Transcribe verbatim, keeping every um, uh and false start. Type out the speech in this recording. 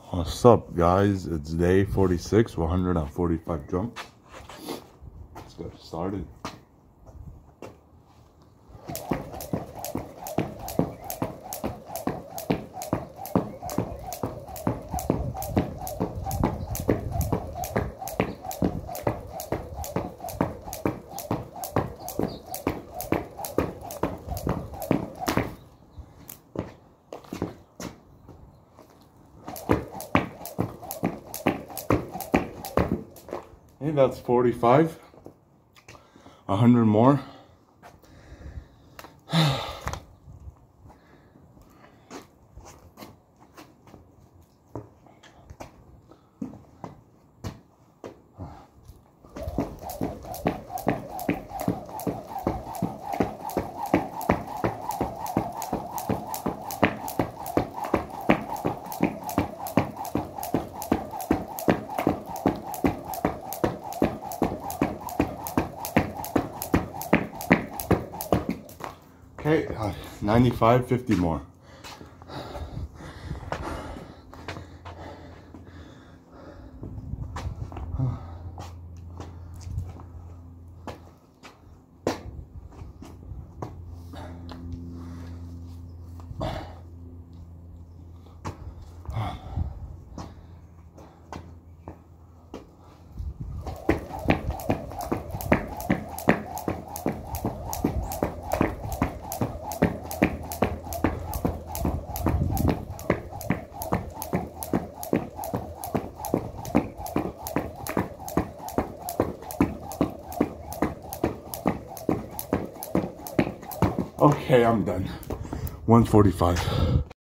What's up, guys? It's day forty-six, one hundred forty-five jumps. Let's get started. Hey, that's forty-five. A hundred more. Okay, uh, ninety-five, fifty more. Okay, I'm done. one forty-five.